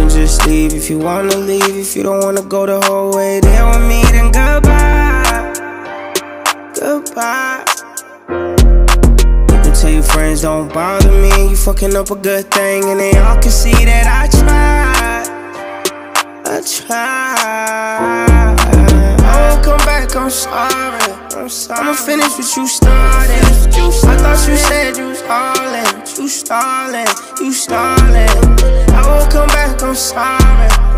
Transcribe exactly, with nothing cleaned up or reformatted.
just leave if you wanna leave. If you don't wanna go the whole way there with me, then goodbye. Goodbye. You can tell your friends don't bother me. You fucking up a good thing and they all can see that I tried. I tried. I won't come back, I'm sorry. I'm sorry. I'ma finish what you started. I thought you said you was all in. You stalling, you stalling. I won't come back, I'm sorry.